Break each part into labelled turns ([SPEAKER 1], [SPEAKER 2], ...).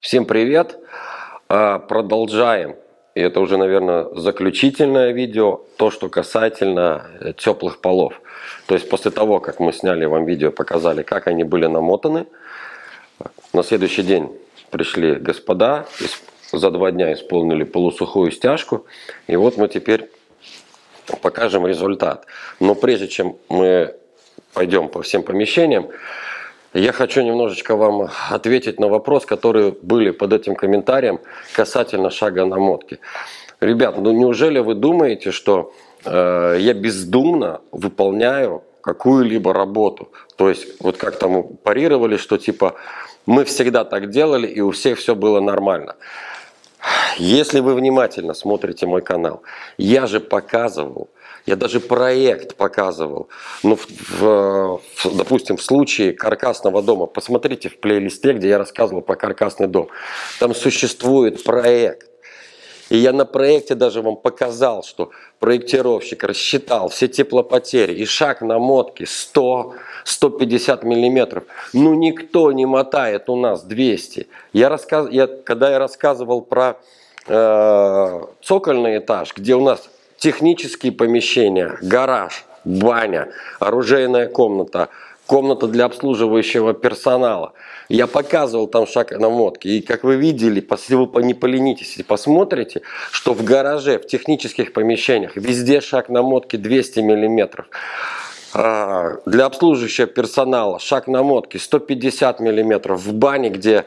[SPEAKER 1] Всем привет! Продолжаем. И это уже, наверное, заключительное видео, то, что касательно теплых полов. То есть после того, как мы сняли вам видео, показали, как они были намотаны, на следующий день пришли господа, за 2 дня исполнили полусухую стяжку, и вот мы теперь покажем результат. Но прежде чем мы пойдем по всем помещениям, я хочу немножечко вам ответить на вопрос, которые были под этим комментарием касательно шага намотки. Ребят, ну неужели вы думаете, что я бездумно выполняю какую-либо работу? То есть вот как там парировали, что типа мы всегда так делали и у всех все было нормально. Если вы внимательно смотрите мой канал, я же показывал, я даже проект показывал. Ну, допустим, в случае каркасного дома, посмотрите в плейлисте, где я рассказывал про каркасный дом. Там существует проект. И я на проекте даже вам показал, что проектировщик рассчитал все теплопотери и шаг намотки 100-150 миллиметров. Ну, никто не мотает у нас 200. Когда я рассказывал про цокольный этаж, где у нас технические помещения, гараж, баня, оружейная комната, комната для обслуживающего персонала. Я показывал там шаг намотки. И как вы видели, если вы не поленитесь и посмотрите, что в гараже, в технических помещениях, везде шаг намотки 200 миллиметров. Для обслуживающего персонала шаг намотки 150 миллиметров. В бане, где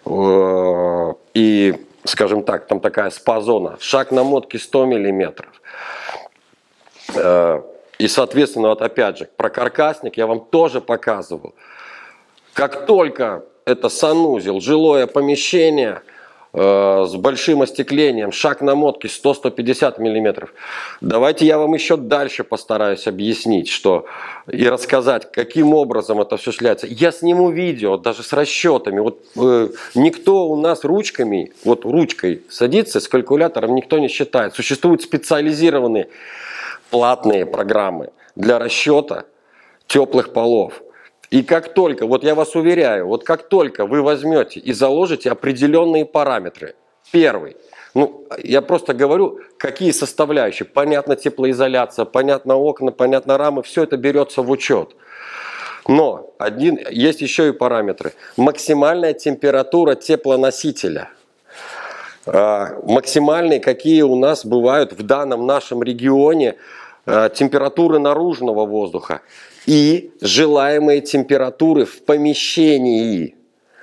[SPEAKER 1] и, скажем так, там такая спа-зона, шаг намотки 100 миллиметров. И, соответственно, вот опять же, про каркасник я вам тоже показывал. Как только это санузел, жилое помещение с большим остеклением, шаг намотки 100-150 миллиметров. Давайте я вам еще дальше постараюсь объяснить, что и рассказать, каким образом это все шляется. Я сниму видео даже с расчетами. Вот никто у нас ручками, вот ручкой садится с калькулятором, никто не считает. Существуют специализированные платные программы для расчета теплых полов. И как только, вот я вас уверяю, вот как только вы возьмете и заложите определенные параметры, первый, ну я просто говорю, какие составляющие, понятно теплоизоляция, понятно окна, понятно рамы, все это берется в учет. Но есть еще и параметры. Максимальная температура теплоносителя. Максимальные, какие у нас бывают в данном нашем регионе, температуры наружного воздуха и желаемые температуры в помещении.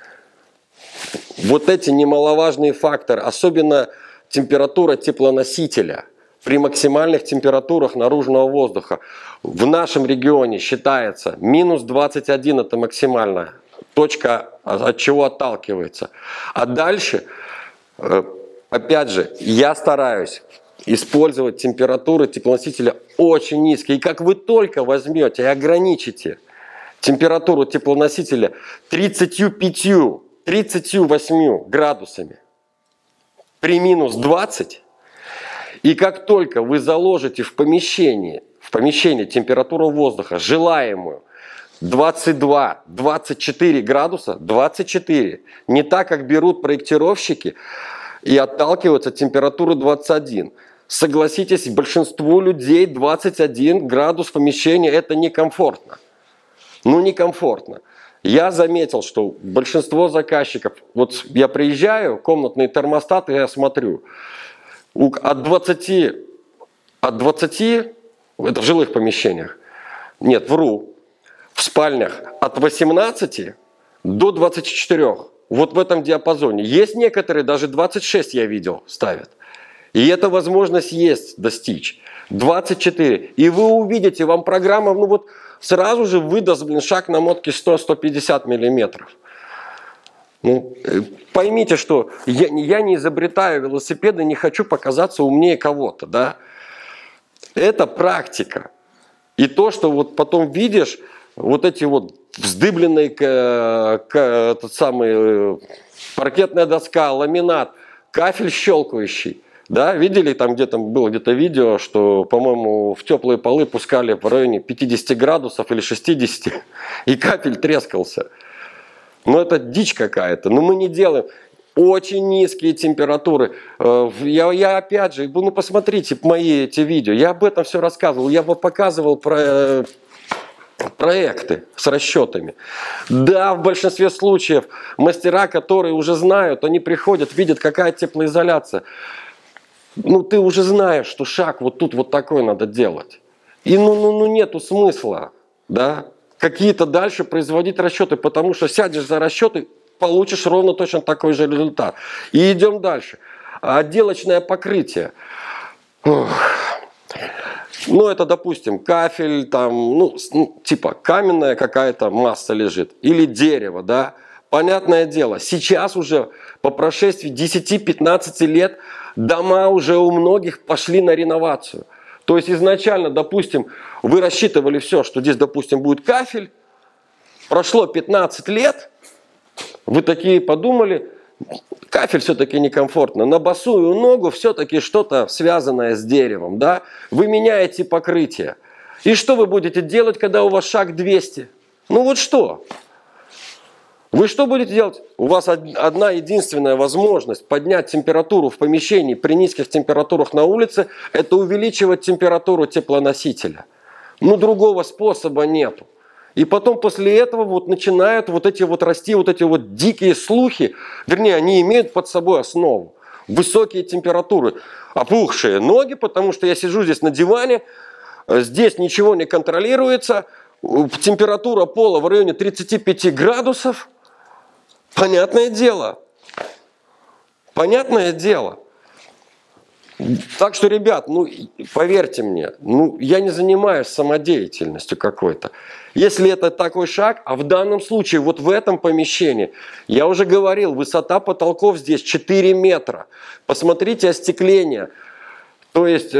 [SPEAKER 1] Вот эти немаловажные факторы, особенно температура теплоносителя при максимальных температурах наружного воздуха. В нашем регионе считается минус 21, это максимальная точка, от чего отталкивается. А дальше, опять же, я стараюсь использовать температуры теплоносителя очень низкие. И как вы только возьмете и ограничите температуру теплоносителя 35-38 градусами при минус 20, и как только вы заложите в помещении температуру воздуха желаемую 22-24 градуса, 24, не так, как берут проектировщики, и отталкиваются от температуры 21. Согласитесь, большинству людей 21 градус в помещении это некомфортно. Ну некомфортно. Я заметил, что большинство заказчиков, вот я приезжаю, комнатные термостаты, я смотрю, от 20, это в жилых помещениях, нет, вру, в спальнях от 18 до 24. Вот в этом диапазоне. Есть некоторые, даже 26 я видел, ставят. И эта возможность есть достичь. 24. И вы увидите, вам программа, ну вот сразу же выдаст, шаг намотки 100-150 миллиметров. Ну, поймите, что я не изобретаю велосипеды, не хочу показаться умнее кого-то, да. Это практика. И то, что вот потом видишь, вот эти вот вздыбленные паркетная доска, ламинат, кафель щелкающий. Да, видели, там где-то было видео, что, по-моему, в теплые полы пускали в районе 50 градусов или 60, и кафель трескался. Ну это дичь какая-то. Но мы не делаем. очень низкие температуры. Я опять же, ну посмотрите мои эти видео, я об этом все рассказывал, я бы показывал про проекты с расчетами. Да, в большинстве случаев мастера, которые уже знают, они приходят, видят, какая теплоизоляция. Ну, ты уже знаешь, что шаг вот тут вот такой надо делать. И ну нету смысла, да, какие-то дальше производить расчеты, потому что сядешь за расчеты, получишь ровно точно такой же результат. И идем дальше. Отделочное покрытие. Ну, это, допустим, кафель, там, ну, типа каменная какая-то масса лежит. Или дерево, да. Понятное дело, сейчас уже по прошествии 10-15 лет дома уже у многих пошли на реновацию. То есть изначально, допустим, вы рассчитывали все, что здесь, допустим, будет кафель. Прошло 15 лет, вы такие подумали, кафель все-таки некомфортно. На босую ногу все-таки что-то связанное с деревом, да? Вы меняете покрытие. И что вы будете делать, когда у вас шаг 200? Ну вот что? Вы что будете делать? У вас одна единственная возможность поднять температуру в помещении при низких температурах на улице, это увеличивать температуру теплоносителя. Ну другого способа нету. И потом после этого вот начинают вот эти вот расти вот эти вот дикие слухи, вернее, они имеют под собой основу. Высокие температуры, опухшие ноги, потому что я сижу здесь на диване, здесь ничего не контролируется, температура пола в районе 35 градусов. Понятное дело. Понятное дело. Так что, ребят, ну, поверьте мне, ну, я не занимаюсь самодеятельностью какой-то. Если это такой шаг, а в данном случае, вот в этом помещении, я уже говорил, высота потолков здесь 4 метра. Посмотрите остекление. То есть,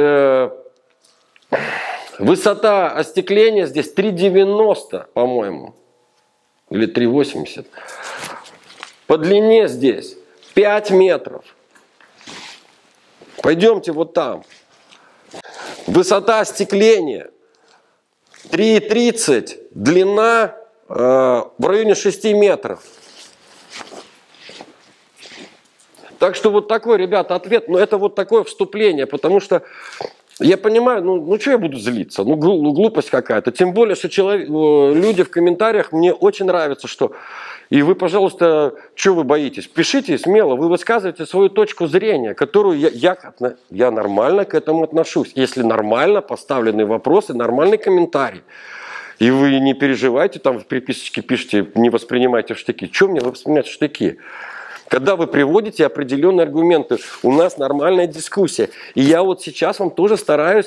[SPEAKER 1] высота остекления здесь 3,90, по-моему, или 3,80. По длине здесь 5 метров. Пойдемте вот там. Высота остекления 3,30, длина в районе 6 метров. Так что вот такой, ребята, ответ. Но это вот такое вступление, потому что я понимаю, ну что я буду злиться? Ну глупость какая-то. Тем более, что люди в комментариях, мне очень нравится, что... И вы, пожалуйста, что вы боитесь? Пишите смело, вы высказываете свою точку зрения, которую я нормально к этому отношусь. Если нормально поставлены вопросы, нормальный комментарий. И вы не переживайте, там в приписочке пишите, не воспринимайте в штыки. Что мне воспринимать в штыки? Когда вы приводите определенные аргументы, у нас нормальная дискуссия. И я вот сейчас вам тоже стараюсь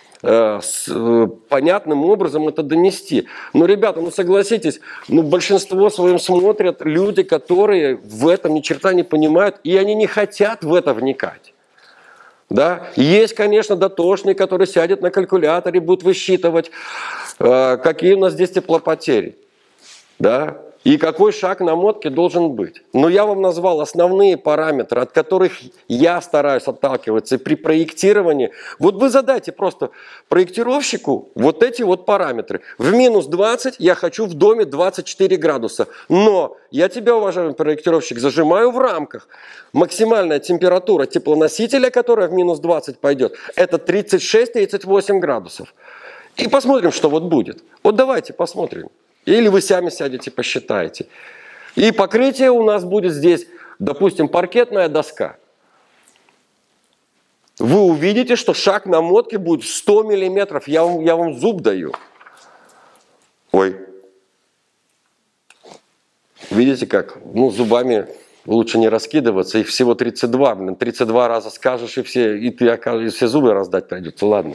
[SPEAKER 1] понятным образом это донести. Но, ребята, ну согласитесь, ну большинство своем смотрят люди, которые в этом ни черта не понимают, и они не хотят в это вникать. Да? Есть, конечно, дотошник, который сядет на калькуляторе, будет высчитывать, какие у нас здесь теплопотери. Да? И какой шаг намотки должен быть. Но я вам назвал основные параметры, от которых я стараюсь отталкиваться. И при проектировании, вот вы задайте просто проектировщику вот эти вот параметры. В минус 20 я хочу в доме 24 градуса. Но я тебя, уважаемый проектировщик, зажимаю в рамках. Максимальная температура теплоносителя, которая в минус 20 пойдет, это 36-38 градусов. И посмотрим, что вот будет. Вот давайте посмотрим. Или вы сами сядете, посчитаете. И покрытие у нас будет здесь, допустим, паркетная доска. Вы увидите, что шаг намотки будет 100 миллиметров. Я вам зуб даю. Ой. Видите как? Ну, зубами лучше не раскидываться. Их всего 32. 32 раза скажешь, и все зубы раздать придется. Ладно.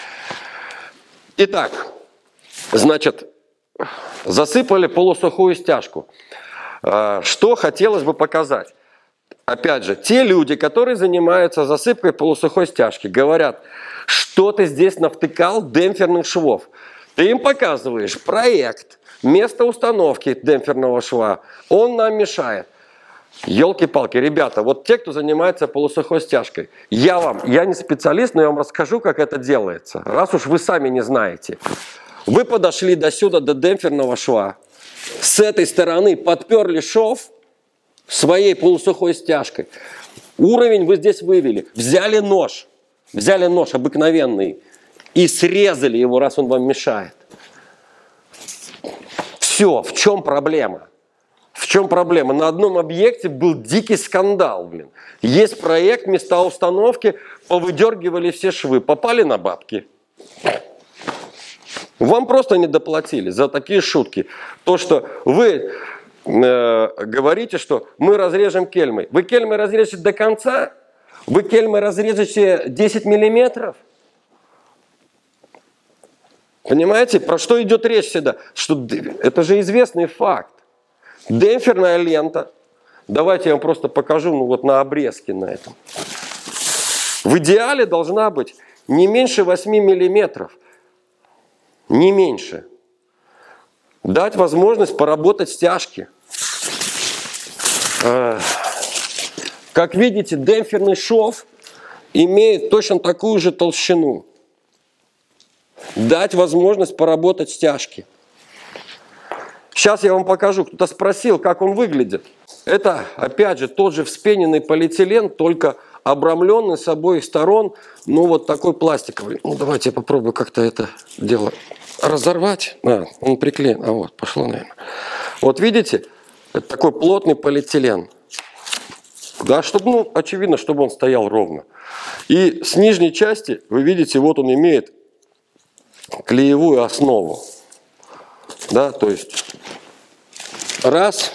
[SPEAKER 1] Итак, значит... Засыпали полусухую стяжку. Что хотелось бы показать? Опять же, те люди, которые занимаются засыпкой полусухой стяжки, говорят, что ты здесь навтыкал демпферных швов. Ты им показываешь проект, место установки демпферного шва. Он нам мешает. Елки-палки, ребята, вот те, кто занимается полусухой стяжкой, я не специалист, но я вам расскажу, как это делается. Раз уж вы сами не знаете. Вы подошли до сюда, до демпферного шва. С этой стороны подперли шов своей полусухой стяжкой. Уровень вы здесь вывели. Взяли нож обыкновенный и срезали его, раз он вам мешает. Все, в чем проблема? В чем проблема? На одном объекте был дикий скандал, блин. Есть проект, места установки, повыдергивали все швы, попали на бабки. Вам просто не доплатили за такие шутки. То, что вы говорите, что мы разрежем кельмой. Вы кельмой разрежете до конца? Вы кельмой разрежете 10 миллиметров? Понимаете, про что идет речь всегда? Что это же известный факт. Демпферная лента. Давайте я вам просто покажу, ну вот на обрезке на этом. В идеале должна быть не меньше 8 миллиметров. Не меньше. Дать возможность поработать стяжки. Как видите, демпферный шов имеет точно такую же толщину. Дать возможность поработать стяжки. Сейчас я вам покажу. Кто-то спросил, как он выглядит. Это, опять же, тот же вспененный полиэтилен, только обрамленный с обоих сторон, ну вот такой пластиковый. Ну давайте я попробую как-то это дело разорвать. Он приклеен. Вот, пошло, наверное. Вот видите, это такой плотный полиэтилен. Да, чтобы, ну, очевидно, чтобы он стоял ровно. И с нижней части, вы видите, вот он имеет клеевую основу. Да, то есть раз,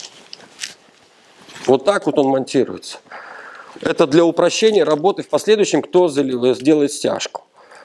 [SPEAKER 1] вот так вот он монтируется. Это для упрощения работы в последующем, кто сделает стяжку.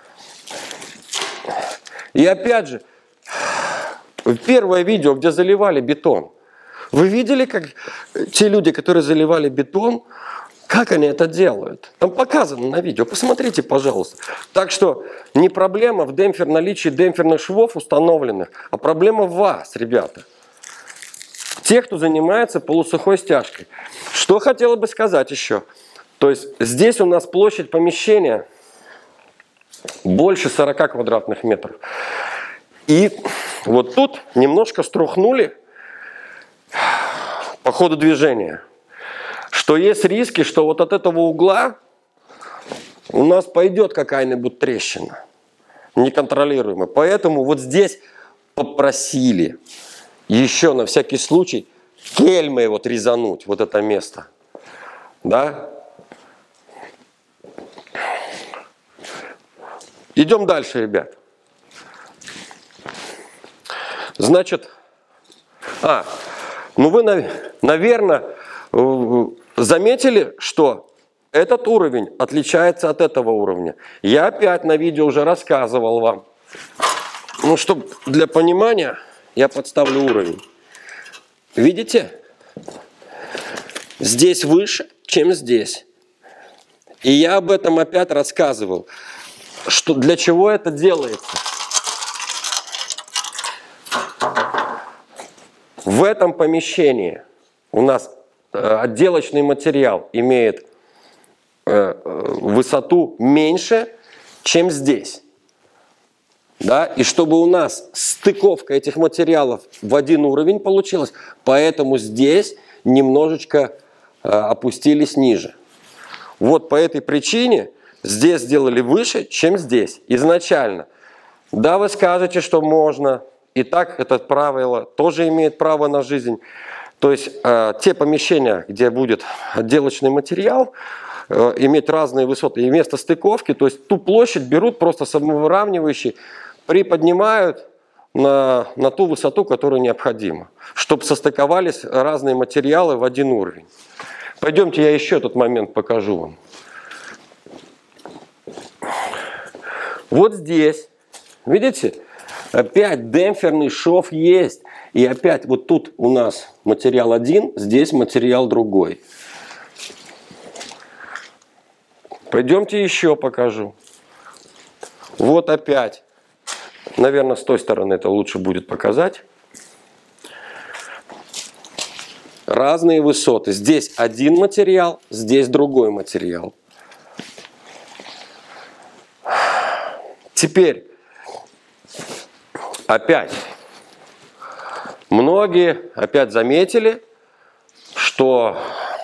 [SPEAKER 1] И опять же, первое видео, где заливали бетон. Вы видели, как те люди, которые заливали бетон, как они это делают? Там показано на видео. Посмотрите, пожалуйста. Так что не проблема в наличии демпферных швов установленных, а проблема в вас, ребята. Те, кто занимается полусухой стяжкой. Что хотела бы сказать еще? То есть здесь у нас площадь помещения больше 40 квадратных метров. И вот тут немножко струхнули по ходу движения. Что есть риски, что вот от этого угла у нас пойдет какая-нибудь трещина неконтролируемая. Поэтому вот здесь попросили еще на всякий случай кельмой вот резануть вот это место. Да? Идем дальше, ребят. Значит, ну вы, наверное, заметили, что этот уровень отличается от этого уровня. Я опять на видео уже рассказывал вам. Ну, чтобы для понимания, я подставлю уровень. Видите? Здесь выше, чем здесь. И я об этом опять рассказывал. Что, для чего это делается? В этом помещении у нас отделочный материал имеет высоту меньше, чем здесь. Да? И чтобы у нас стыковка этих материалов в один уровень получилась, поэтому здесь немножечко опустились ниже. Вот по этой причине здесь сделали выше, чем здесь изначально. Да, вы скажете, что можно. И так это правило тоже имеет право на жизнь. То есть те помещения, где будет отделочный материал, иметь разные высоты и место стыковки, то есть ту площадь берут просто самовыравнивающий, приподнимают на ту высоту, которая необходима, чтобы состыковались разные материалы в один уровень. Пойдемте, я еще этот момент покажу вам. Вот здесь, видите, опять демпферный шов есть. И опять вот тут у нас материал один, здесь материал другой. Пойдемте еще покажу. Вот опять. Наверное, с той стороны это лучше будет показать. Разные высоты. Здесь один материал, здесь другой материал. Теперь, опять, многие опять заметили, что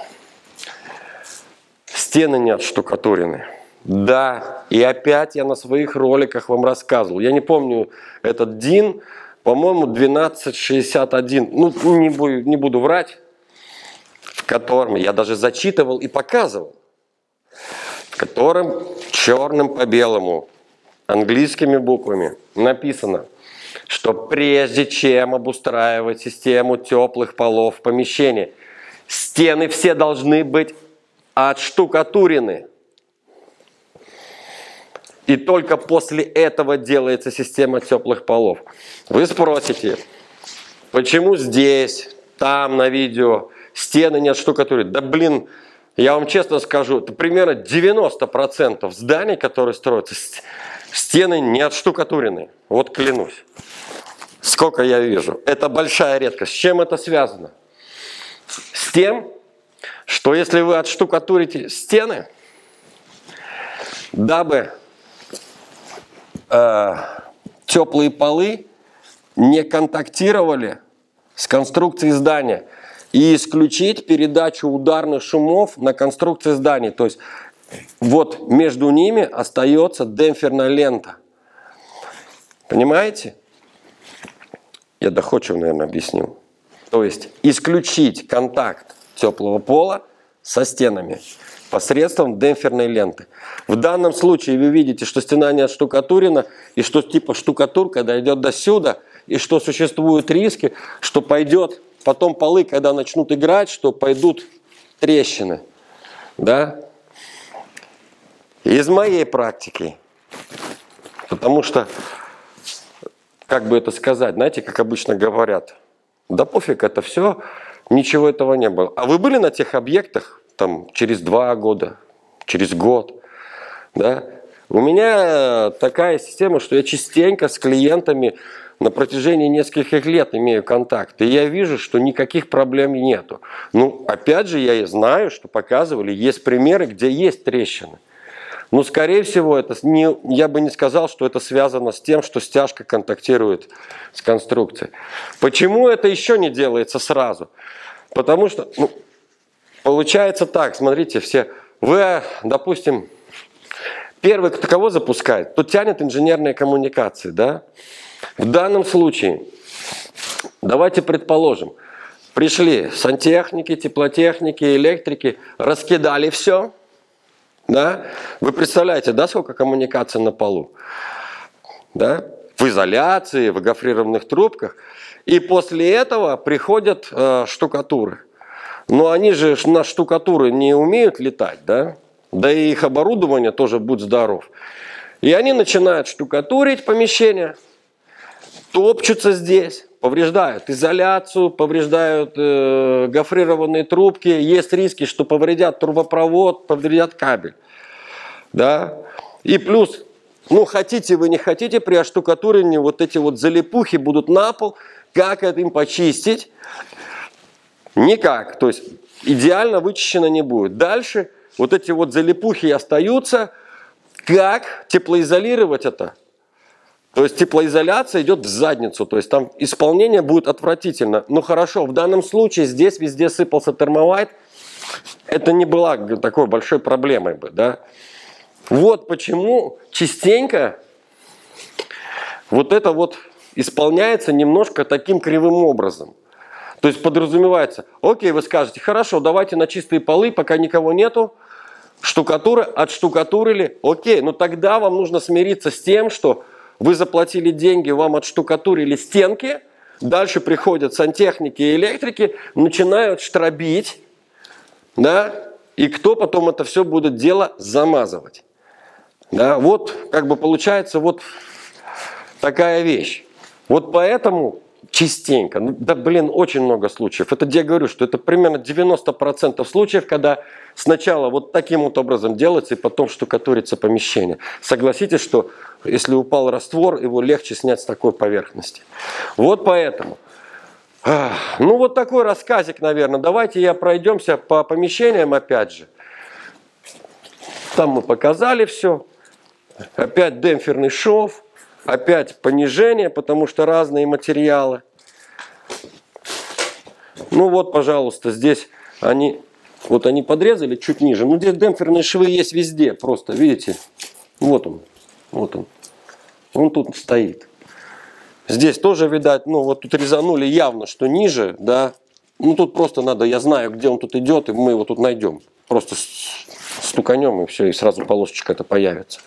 [SPEAKER 1] стены не отштукатурены. Да, и опять я на своих роликах вам рассказывал. Я не помню этот DIN, по-моему, 1261. Ну, не буду врать. В котором я даже зачитывал и показывал. В котором черным по белому, английскими буквами написано, что прежде чем обустраивать систему теплых полов в помещении, стены все должны быть отштукатурены. И только после этого делается система теплых полов. Вы спросите, почему здесь, там на видео стены не отштукатурены? Да блин, я вам честно скажу, это примерно 90% зданий, которые строятся, стены не отштукатурены. Вот клянусь. Сколько я вижу. Это большая редкость. С чем это связано? С тем, что если вы отштукатурите стены, дабы теплые полы не контактировали с конструкцией здания и исключить передачу ударных шумов на конструкции здания. То есть вот между ними остается демпферная лента. Понимаете? Я доходчиво, наверное, объяснил. То есть исключить контакт теплого пола со стенами посредством демпферной ленты. В данном случае вы видите, что стена не отштукатурена, и что типа штукатурка дойдет до сюда, и что существуют риски, что пойдет потом полы, когда начнут играть, что пойдут трещины. Да? Из моей практики. Потому что, как бы это сказать, знаете, как обычно говорят, да пофиг это все, ничего этого не было. А вы были на тех объектах там через 2 года, через год? Да? У меня такая система, что я частенько с клиентами на протяжении нескольких лет имею контакт. И я вижу, что никаких проблем нету. Ну, опять же, я и знаю, что показывали, есть примеры, где есть трещины. Но, скорее всего, это я бы не сказал, что это связано с тем, что стяжка контактирует с конструкцией. Почему это еще не делается сразу? Потому что, получается так, смотрите, вы, допустим, первый, кто кого запускает, тот тянет инженерные коммуникации, да? В данном случае, давайте предположим, пришли сантехники, теплотехники, электрики, раскидали все. Да? Вы представляете, да, сколько коммуникаций на полу? Да? В изоляции, в гофрированных трубках. И после этого приходят штукатуры. Но они же на штукатуры не умеют летать, да? Да и их оборудование тоже будь здоров. И они начинают штукатурить помещение, топчутся здесь, повреждают изоляцию, повреждают гофрированные трубки. Есть риски, что повредят трубопровод, повредят кабель. Да? И плюс, хотите вы не хотите, при оштукатурении вот эти вот залипухи будут на пол. Как это им почистить? Никак. То есть идеально вычищено не будет. Дальше вот эти вот залипухи остаются. Как теплоизолировать это? То есть теплоизоляция идет в задницу, то есть там исполнение будет отвратительно. Ну хорошо, в данном случае здесь везде сыпался термовайт, это не была такой большой проблемой бы, да. Вот почему частенько вот это вот исполняется немножко таким кривым образом. То есть подразумевается, окей, вы скажете, хорошо, давайте на чистые полы, пока никого нету, штукатура, отштукатурили, окей, но тогда вам нужно смириться с тем, что вы заплатили деньги, вам отштукатурили стенки, дальше приходят сантехники и электрики, начинают штробить, да, и кто потом это все будет дело замазывать. Да, вот как бы получается вот такая вещь. Вот поэтому частенько, очень много случаев. Это я говорю, что это примерно 90% случаев, когда сначала вот таким вот образом делается и потом штукатурится помещение. Согласитесь, что если упал раствор, его легче снять с такой поверхности. Вот поэтому. Вот такой рассказик, наверное. Давайте пройдемся по помещениям опять же. Там мы показали все. Опять демпферный шов. Опять понижение, потому что разные материалы. Вот, пожалуйста, здесь вот они подрезали чуть ниже. Ну, здесь демпферные швы есть везде, просто, видите? Вот он, вот он. Он тут стоит. Здесь тоже, видать, ну, вот тут резанули явно, что ниже, да. Ну, тут просто надо, я знаю, где он тут идет, и мы его тут найдем. Просто стуканем, и все, и сразу полосочка это появится.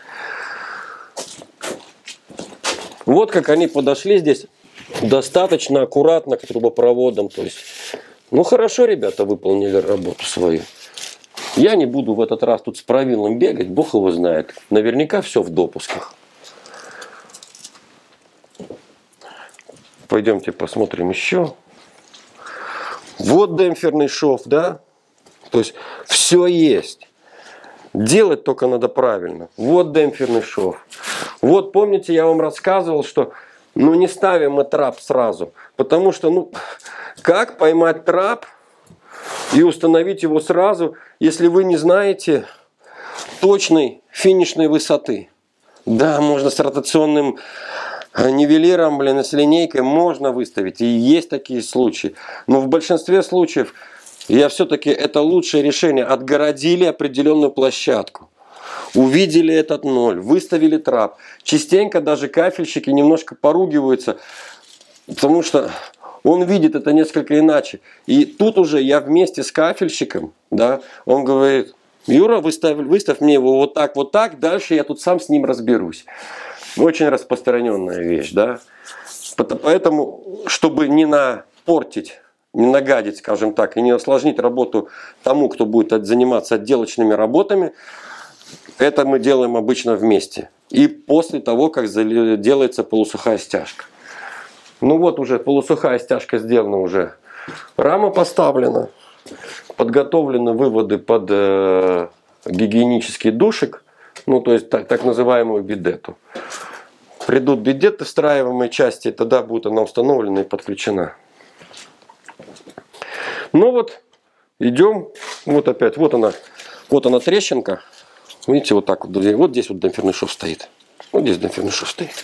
[SPEAKER 1] Вот как они подошли здесь. Достаточно аккуратно к трубопроводам. То есть, ну хорошо, ребята выполнили работу свою. Я не буду в этот раз тут с правилом бегать, бог его знает. Наверняка все в допусках. Пойдемте посмотрим еще. Вот демпферный шов, да? То есть все есть. Делать только надо правильно. Вот демпферный шов. Вот помните, я вам рассказывал, что ну не ставим мы трап сразу. Потому что, ну, как поймать трап и установить его сразу, если вы не знаете точной финишной высоты? Да, можно с ротационным нивелиром, блин, с линейкой можно выставить. И есть такие случаи. Но в большинстве случаев я все-таки это лучшее решение. Отгородили определенную площадку. Увидели этот ноль, выставили трап. Частенько даже кафельщики немножко поругиваются, потому что он видит это несколько иначе. И тут уже я вместе с кафельщиком, да, он говорит: Юра, выставь мне его вот так, дальше я тут сам с ним разберусь. Очень распространенная вещь, да. Поэтому, чтобы не напортить, не нагадить, скажем так, и не осложнить работу тому, кто будет заниматься отделочными работами, это мы делаем обычно вместе. И после того, как делается полусухая стяжка. Ну вот уже полусухая стяжка сделана уже. Рама поставлена. Подготовлены выводы под гигиенический душик. Ну то есть так называемую бидету. Придут бидеты встраиваемые части, тогда будет она установлена и подключена. Ну вот, идем. Вот опять, вот она трещинка. Видите, вот так вот. Вот здесь вот демпферный шов стоит. Вот здесь демпферный шов стоит.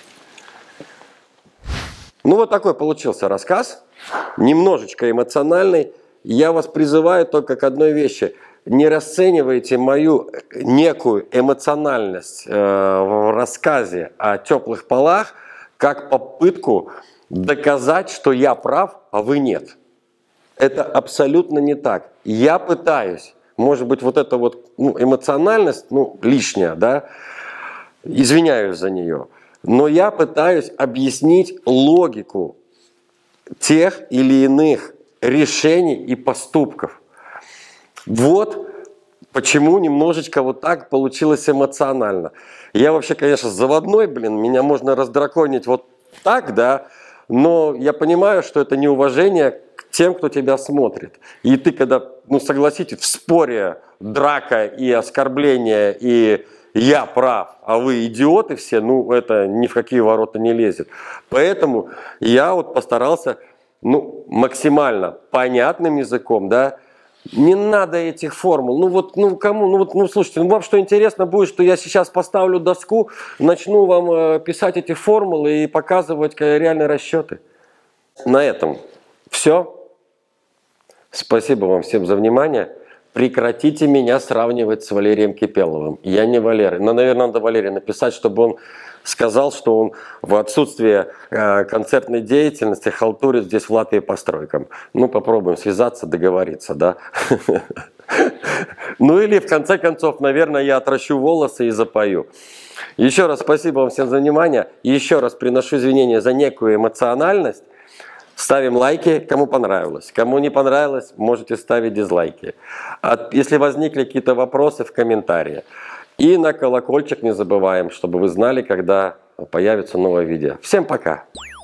[SPEAKER 1] Ну вот такой получился рассказ. Немножечко эмоциональный. Я вас призываю только к одной вещи. Не расценивайте мою некую эмоциональность в рассказе о теплых полах как попытку доказать, что я прав, а вы нет. Это абсолютно не так. Я пытаюсь. Может быть, вот эта вот эмоциональность, лишняя, да, извиняюсь за нее. Но я пытаюсь объяснить логику тех или иных решений и поступков. Вот почему немножечко вот так получилось эмоционально. Я вообще, конечно, заводной, меня можно раздраконить вот так, да, но я понимаю, что это неуважение к тем, кто тебя смотрит. И ты, когда, согласитесь, в споре драка и оскорбление, и я прав, а вы идиоты все, это ни в какие ворота не лезет. Поэтому я вот постарался, максимально понятным языком, да. Не надо этих формул. Слушайте, вам что интересно будет, что я сейчас поставлю доску, начну вам писать эти формулы и показывать реальные расчеты. На этом все. Спасибо вам всем за внимание. Прекратите меня сравнивать с Валерием Кипеловым. Я не Валерий. Наверное, надо Валерию написать, чтобы он сказал, что он в отсутствие концертной деятельности халтурит здесь в Латвии по стройкам. Попробуем связаться, договориться, да? Или в конце концов, наверное, я отращу волосы и запою. Еще раз спасибо вам всем за внимание. Еще раз приношу извинения за некую эмоциональность. Ставим лайки, кому понравилось. Кому не понравилось, можете ставить дизлайки. Если возникли какие-то вопросы, в комментарии. И на колокольчик не забываем, чтобы вы знали, когда появится новое видео. Всем пока!